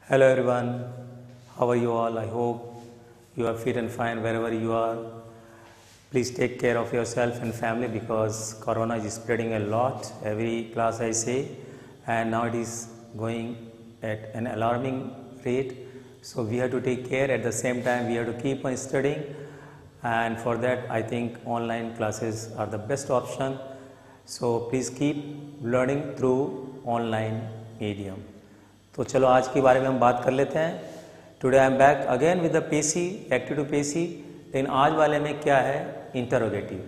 Hello everyone, how are you all? I hope you are fit and fine wherever you are. Please take care of yourself and family because Corona is spreading a lot. Every class I say, and now it is going at an alarming rate. So we have to take care. At the same time, we have to keep on studying, and for that, I think online classes are the best option. So please keep learning through online medium. तो चलो आज के बारे में हम बात कर लेते हैं. Today I am back again with the passive active to passive. लेकिन आज वाले में क्या है, इंटरोगेटिव.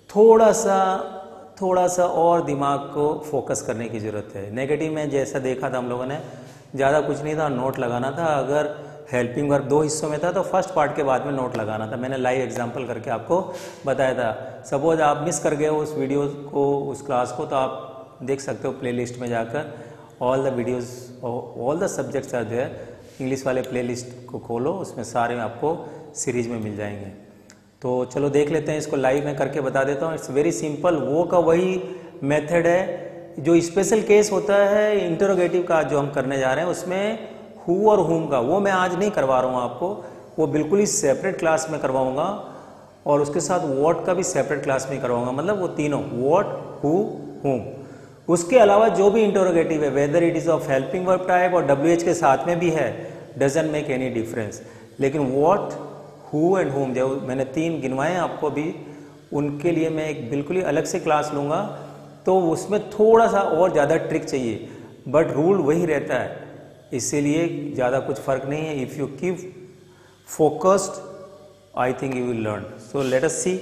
थोड़ा सा और दिमाग को फोकस करने की ज़रूरत है. नेगेटिव में जैसा देखा था हम लोगों ने, ज़्यादा कुछ नहीं था, नोट लगाना था. अगर हेल्पिंग वर्ब 2 हिस्सों में था तो फर्स्ट पार्ट के बाद में नोट लगाना था. मैंने लाइव एग्जांपल करके आपको बताया था. सपोज आप मिस कर गए हो उस वीडियो को, उस क्लास को, तो आप देख सकते हो प्लेलिस्ट में जाकर. All the videos all the subjects are there. English वाले प्लेलिस्ट को खोलो, उसमें सारे आपको सीरीज में मिल जाएंगे. तो चलो देख लेते हैं. इसको लाइव में करके बता देता हूँ. It's very simple. वो का वही मेथड है जो स्पेशल केस होता है इंटरोगेटिव का जो हम करने जा रहे हैं. उसमें हु और हुम का वो मैं आज नहीं करवा रहा हूँ आपको. वो बिल्कुल ही सेपरेट क्लास में करवाऊँगा, और उसके साथ व्हाट का भी सेपरेट क्लास में करवाऊँगा. मतलब वो तीनों व्हाट, हु, हुम. उसके अलावा जो भी इंटरोगेटिव है, whether it is of helping verb type और WH के साथ में भी है, डजंट मेक एनी डिफरेंस. लेकिन व्हाट, हु एंड हुम जो मैंने 3 गिनवाए हैं आपको भी, उनके लिए मैं एक बिल्कुल ही अलग से क्लास लूँगा. तो उसमें थोड़ा सा और ज़्यादा ट्रिक चाहिए, बट रूल वही रहता है. इसीलिए ज़्यादा कुछ फ़र्क नहीं है. If you keep focused, I think you will learn. So let us see.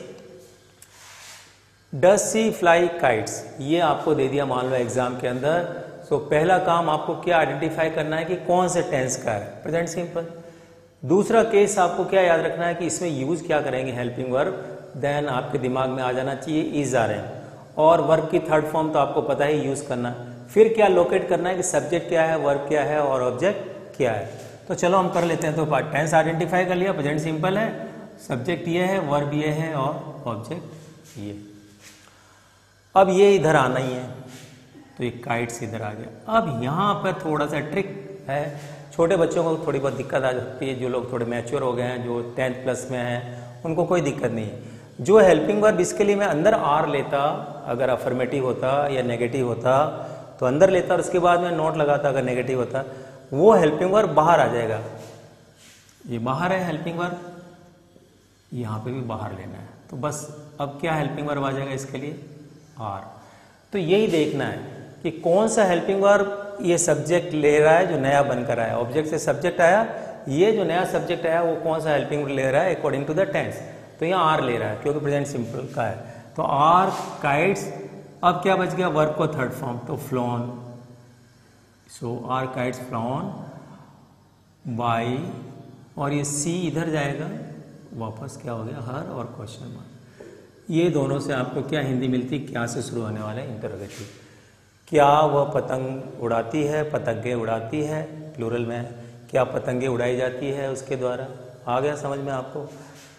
Does she fly kites, ये आपको दे दिया मान लो एग्जाम के अंदर. सो पहला काम आपको क्या आइडेंटिफाई करना है कि कौन से टेंस का है, प्रेजेंट सिंपल. दूसरा केस आपको क्या याद रखना है कि इसमें यूज क्या करेंगे हेल्पिंग वर्ब. देन आपके दिमाग में आ जाना चाहिए इज आर एम. और वर्ब की थर्ड फॉर्म तो आपको पता ही यूज करना. फिर क्या लोकेट करना है कि सब्जेक्ट क्या है, वर्ब क्या है और ऑब्जेक्ट क्या है. तो चलो हम कर लेते हैं. तो टेंस आइडेंटिफाई कर लिया, प्रेजेंट सिंपल है, सब्जेक्ट ये है, वर्ब ये है और ऑब्जेक्ट ये. अब ये इधर आना ही है, तो ये काइट्स इधर आ गया. अब यहाँ पर थोड़ा सा ट्रिक है. छोटे बच्चों को थोड़ी बहुत दिक्कत आ सकती है. जो लोग थोड़े मैच्योर हो गए हैं, जो 10th प्लस में हैं, उनको कोई दिक्कत नहीं है. जो हेल्पिंग वर्ब, इसके लिए मैं अंदर आर लेता. अगर अफर्मेटिव होता या नेगेटिव होता तो अंदर लेता और उसके बाद में नोट लगाता. अगर नेगेटिव होता, वो हेल्पिंग वर्ब बाहर आ जाएगा. ये बाहर है हेल्पिंग वर्ब, यहाँ पे भी बाहर लेना है. तो बस अब क्या हेल्पिंग वर्ब आ जाएगा इसके लिए, आर. तो यही देखना है कि कौन सा हेल्पिंग वर्ब ये सब्जेक्ट ले रहा है जो नया बनकर आया. ऑब्जेक्ट से सब्जेक्ट आया, ये जो नया सब्जेक्ट आया वो कौन सा हेल्पिंग वर्ब ले रहा है अकॉर्डिंग टू द टेंस. तो यहाँ आर ले रहा है क्योंकि प्रेजेंट सिंपल का है. तो आर काइट्स. अब क्या बच गया, वर्ब को थर्ड फॉर्म, तो flown. So are kites flown by, और ये सी इधर जाएगा वापस, क्या हो गया, हर और क्वेश्चन मार्क. ये दोनों से आपको क्या हिंदी मिलती, क्या से शुरू होने वाला है इंटरोगेटिव. क्या वह पतंग उड़ाती है, पतंगे उड़ाती है, प्लूरल में. क्या पतंगे उड़ाई जाती है उसके द्वारा. आ गया समझ में आपको.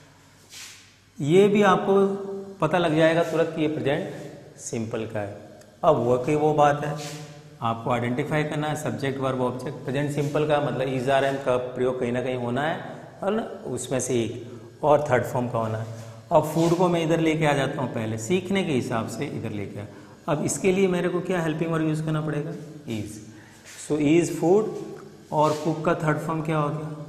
ये भी आपको पता लग जाएगा तुरंत कि ये प्रेजेंट सिंपल का है. अब वह की वो बात है, आपको आइडेंटिफाई करना है subject verb object. Present simple का मतलब इज आर एम का प्रयोग कहीं ना कहीं होना है, और उसमें से एक, और थर्ड फॉर्म का होना है. अब फूड को मैं इधर लेके आ जाता हूँ, पहले सीखने के हिसाब से इधर लेके आ. अब इसके लिए मेरे को क्या हेल्पिंग वर्ब यूज़ करना पड़ेगा, इज. सो इज फूड, और कुक का थर्ड फॉर्म क्या हो गया,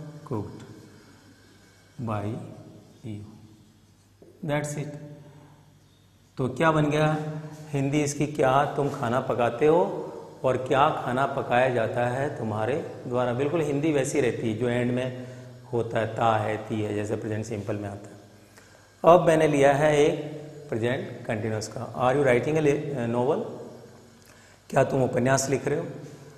cooked by you. That's it. तो क्या बन गया हिंदी इसकी, क्या तुम खाना पकाते हो और क्या खाना पकाया जाता है तुम्हारे द्वारा. बिल्कुल हिंदी वैसी रहती है जो एंड में होता है, ता है, ती है, जैसे प्रेजेंट सिंपल में आता है. अब मैंने लिया है एक प्रेजेंट कंटिन्यूस का. Are you writing a novel, क्या तुम उपन्यास लिख रहे हो.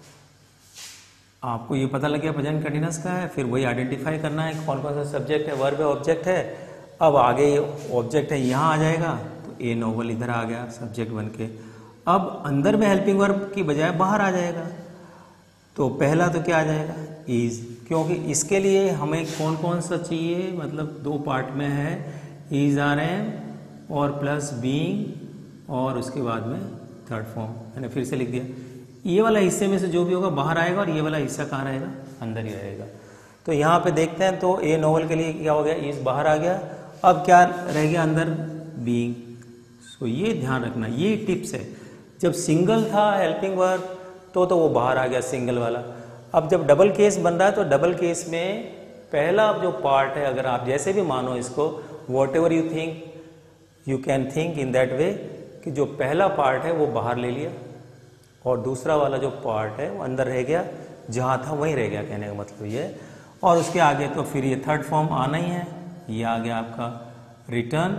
आपको ये पता लग गया प्रेजेंट कंटिन्यूस का है. फिर वही आइडेंटिफाई करना है कौन कौन सा सब्जेक्ट है, वर्ब है, ऑब्जेक्ट है. अब आगे ये ऑब्जेक्ट है, यहाँ आ जाएगा, तो ए नोवेल इधर आ गया सब्जेक्ट बन के. अब अंदर में हेल्पिंग वर्ब की बजाय बाहर आ जाएगा. तो पहला तो क्या आ जाएगा, इज, क्योंकि इसके लिए हमें कौन कौन सा चाहिए, मतलब 2 पार्ट में है, इज आर एम और प्लस बीइंग, और उसके बाद में थर्ड फॉर्म. मैंने फिर से लिख दिया ये वाला हिस्से में से जो भी होगा बाहर आएगा और ये वाला हिस्सा कहाँ रहेगा, अंदर ही रहेगा। तो यहाँ पे देखते हैं, तो ए नोवेल के लिए क्या हो गया, इज बाहर आ गया। अब क्या रह गया अंदर, बीइंग। सो ये ध्यान रखना, ये टिप्स है। जब सिंगल था हेल्पिंग वर्ब तो वो बाहर आ गया सिंगल वाला। अब जब डबल केस बन रहा है तो डबल केस में पहला जो पार्ट है, अगर आप जैसे भी मानो इसको, whatever you think you can think in that way, कि जो पहला पार्ट है वो बाहर ले लिया और दूसरा वाला जो पार्ट है वो अंदर रह गया, जहाँ था वहीं रह गया, कहने का मतलब ये है। और उसके आगे तो फिर ये थर्ड फॉर्म आना ही है, ये आ गया आपका रिटर्न,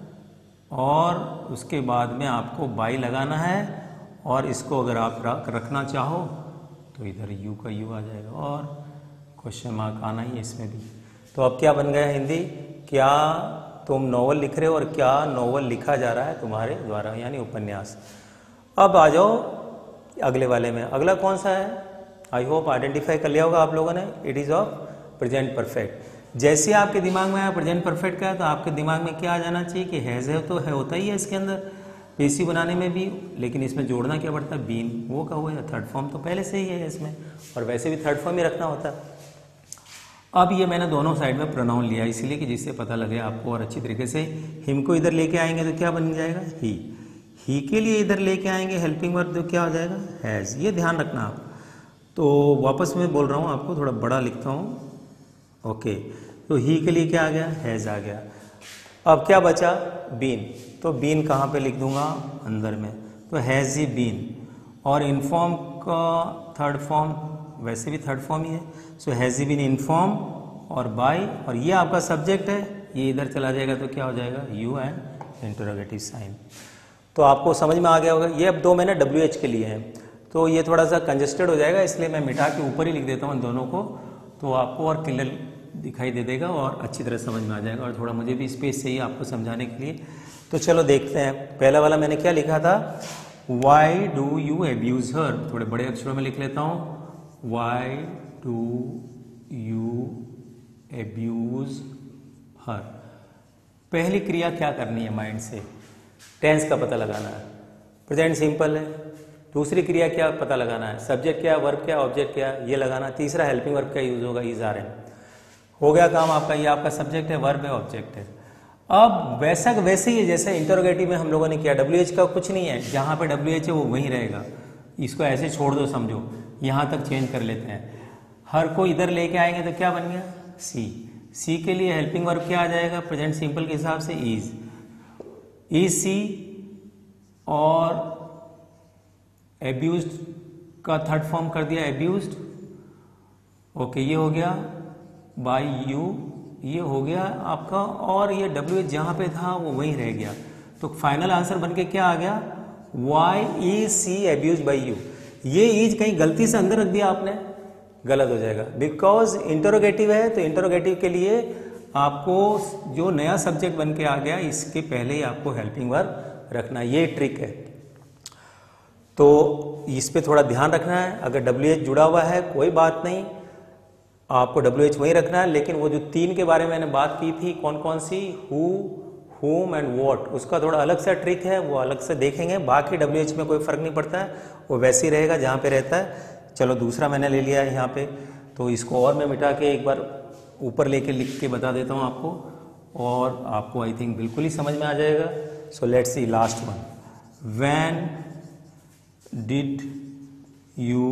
और उसके बाद में आपको बाई लगाना है, और इसको अगर आप रखना चाहो तो इधर यू का यू आ जाएगा, और क्वेश्चन मार्क आना ही है इसमें भी। तो अब क्या बन गया हिंदी, क्या तुम नोवेल लिख रहे हो और क्या नोवेल लिखा जा रहा है तुम्हारे द्वारा, यानी उपन्यास। अब आ जाओ अगले वाले में। अगला कौन सा है, आई होप आइडेंटिफाई कर लिया होगा आप लोगों ने, it is of present perfect. जैसे आपके दिमाग में आया प्रेजेंट परफेक्ट का है, तो आपके दिमाग में क्या आ जाना चाहिए कि हैज़ है, तो है होता ही है इसके अंदर पेशी बनाने में भी, लेकिन इसमें जोड़ना क्या पड़ता है, बीन। वो का हुआ है, थर्ड फॉर्म तो पहले से ही है इसमें, और वैसे भी थर्ड फॉर्म ही रखना होता है। अब ये मैंने दोनों साइड में प्रोनाउन लिया इसलिए कि जिससे पता लगे आपको और अच्छी तरीके से। हिम को इधर लेके आएंगे तो क्या बन जाएगा, ही के लिए इधर लेके आएंगे हेल्पिंग वर्ब तो क्या हो जाएगा, हैज़। ये ध्यान रखना आप। तो वापस मैं बोल रहा हूँ आपको, थोड़ा बड़ा लिखता हूँ, ओके। तो ही के लिए क्या आ गया, हैज़ आ गया। अब क्या बचा, बीन। तो बीन कहाँ पे लिख दूंगा, अंदर में, तो हैज़ ही बीन। और इन्फॉर्म का थर्ड फॉर्म वैसे भी थर्ड फॉर्म ही है, so has he been inform और बाय, और ये आपका सब्जेक्ट है, ये इधर चला जाएगा तो क्या हो जाएगा, यू एंड इंटरोगेटिव साइन। तो आपको समझ में आ गया होगा। ये अब दो मैंने WH के लिए हैं, तो ये थोड़ा सा कंजेस्टेड हो जाएगा, इसलिए मैं मिटा के ऊपर ही लिख देता हूँ दोनों को, तो आपको और क्लियर दिखाई दे देगा और अच्छी तरह समझ में आ जाएगा, और थोड़ा मुझे भी स्पेस चाहिए आपको समझाने के लिए। तो चलो देखते हैं। पहला वाला मैंने क्या लिखा था, why do you abuse her. थोड़े बड़े अक्षरों में लिख लेता हूँ, why do you abuse her. पहली क्रिया क्या करनी है, माइंड से टेंस का पता लगाना है, प्रेजेंट सिंपल है। दूसरी क्रिया क्या पता लगाना है, सब्जेक्ट क्या, वर्ब क्या, ऑब्जेक्ट क्या, ये लगाना। तीसरा हेल्पिंग वर्ब क्या यूज होगा, इज आर एम। हो गया काम आपका, ये आपका सब्जेक्ट है, वर्ब है, ऑब्जेक्ट है। अब वैसे ही जैसे इंटरोगेटिव में हम लोगों ने किया, WH का कुछ नहीं है, जहाँ पे WH है वो वहीं रहेगा, इसको ऐसे छोड़ दो, समझो यहाँ तक चेंज कर लेते हैं। हर को इधर लेके आएंगे तो क्या बन गया, सी के लिए हेल्पिंग वर्ब क्या आ जाएगा, प्रेजेंट सिंपल के हिसाब से इज सी, और एब्यूज्ड का थर्ड फॉर्म कर दिया एब्यूज्ड, ओके। ये हो गया बाय यू, ये हो गया आपका, और ये WH जहाँ पे था वो वहीं रह गया। तो फाइनल आंसर बनके क्या आ गया, why is she abused by you. ये इज कहीं गलती से अंदर रख दिया आपने, गलत हो जाएगा, बिकॉज इंटरोगेटिव है। तो इंटरोगेटिव के लिए आपको जो नया सब्जेक्ट बन के आ गया, इसके पहले ही आपको हेल्पिंग वर्ब रखना, ये ट्रिक है। तो इस पे थोड़ा ध्यान रखना है। अगर WH जुड़ा हुआ है कोई बात नहीं, आपको WH वहीं रखना है, लेकिन वो जो तीन के बारे में मैंने बात की थी, कौन कौन सी, हु, whom एंड what, उसका थोड़ा अलग सा ट्रिक है, वो अलग से देखेंगे। बाकी WH में कोई फर्क नहीं पड़ता है, वो वैसे ही रहेगा जहाँ पे रहता है। चलो दूसरा मैंने ले लिया है यहाँ पे, तो इसको और मैं मिटा के एक बार ऊपर लेके लिख के बता देता हूँ आपको, और आपको आई थिंक बिल्कुल ही समझ में आ जाएगा। So let's see last one, when did you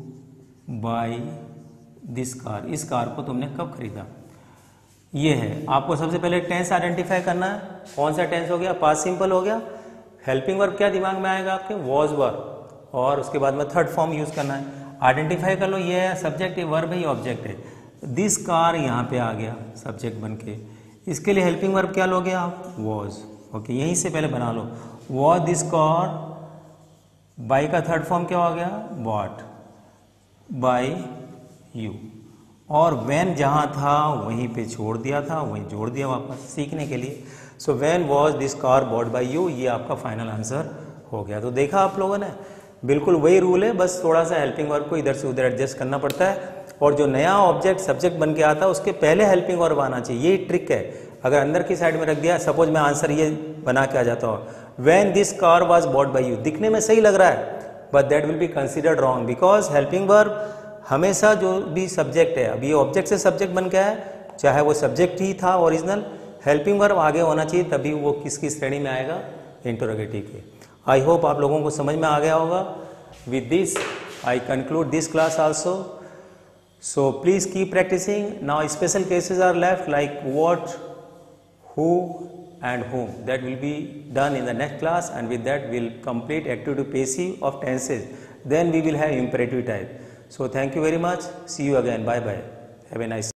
buy this car. इस कार को तुमने कब खरीदा, ये है। आपको सबसे पहले टेंस आइडेंटिफाई करना है, कौन सा टेंस हो गया, पास्ट सिंपल हो गया। हेल्पिंग वर्ब क्या दिमाग में आएगा आपके, वॉज वर्ब, और उसके बाद में थर्ड फॉर्म यूज करना है। आइडेंटिफाई कर लो, ये है सब्जेक्ट, ये वर्ब है, ये ऑब्जेक्ट है। दिस कार यहाँ पे आ गया सब्जेक्ट बन के, इसके लिए हेल्पिंग वर्ब क्या लोगे आप, वॉज, ओके। यहीं से पहले बना लो, वॉज दिस कार, बाय का थर्ड फॉर्म क्या हो गया, बॉट बाय यू, और व्हेन जहाँ था वहीं पे छोड़ दिया था, वहीं जोड़ दिया वापस सीखने के लिए। So when was this car bought by you, ये आपका फाइनल आंसर हो गया। तो देखा आप लोगों ने, बिल्कुल वही रूल है, बस थोड़ा सा हेल्पिंग वर्ब को इधर से उधर एडजस्ट करना पड़ता है, और जो नया ऑब्जेक्ट सब्जेक्ट बन के आता है उसके पहले हेल्पिंग वर्ब आना चाहिए, यही ट्रिक है। अगर अंदर की साइड में रख दिया, सपोज मैं आंसर ये बना के आ जाता हूँ, when this car was bought by you, दिखने में सही लग रहा है, but that will be considered wrong because helping verb हमेशा जो भी सब्जेक्ट है, अभी ये ऑब्जेक्ट से सब्जेक्ट बन गया है, चाहे वो सब्जेक्ट ही था ओरिजिनल, हेल्पिंग वर्ब आगे होना चाहिए तभी वो किसकी श्रेणी में आएगा, इंटरोगेटिव के। आई होप आप लोगों को समझ में आ गया होगा। With this I conclude this class also. So please keep practicing. Now special cases are left like what, who and whom, that will be done in the next class, and with that we'll complete active to passive of tenses. Then we will have imperative type. So thank you very much. See you again. Bye bye. Have a nice